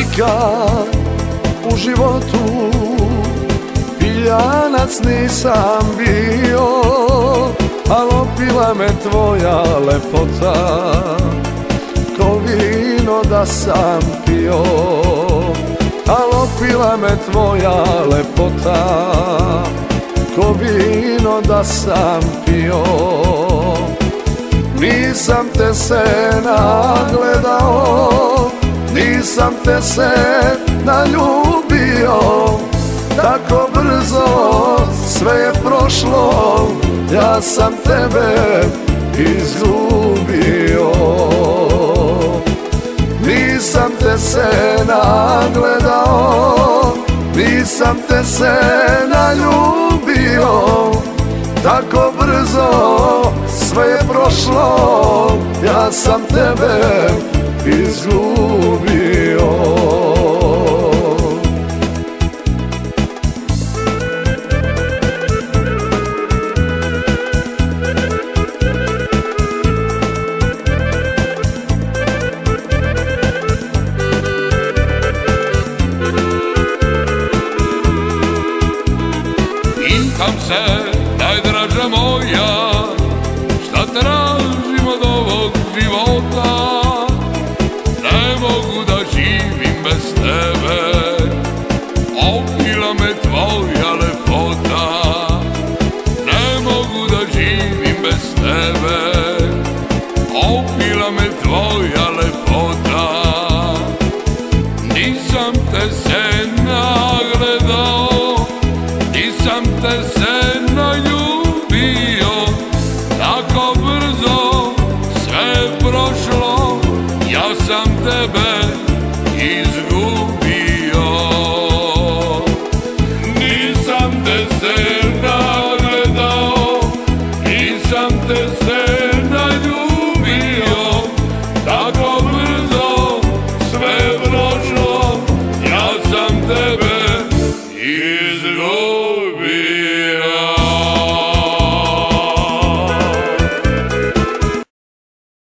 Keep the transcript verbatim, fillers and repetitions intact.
Nikad u životu pijanac nisam bio, al opila me tvoja lepota, ko vino da sam pio. Al opila me tvoja lepota, ko vino da sam pio. Nisam te se nagledao, nisam te se naljubio, tako brzo sve je prošlo, ja sam tebe izgubio. Nisam te se nagledao, nisam te se naljubio, tako brzo sve je prošlo, ja sam tebe izgubio. Pitam se, najdraža moja, šta tražim od ovog života? Ne mogu da živim bez tebe, opila me tvoja lepota. Ne mogu da živim bez tebe, opila me tvoja lepota. Nisam te se nagledao, nisam te se naljubio, tako brzo sve je prošlo, ja sam tebe izgubio. Nisam te se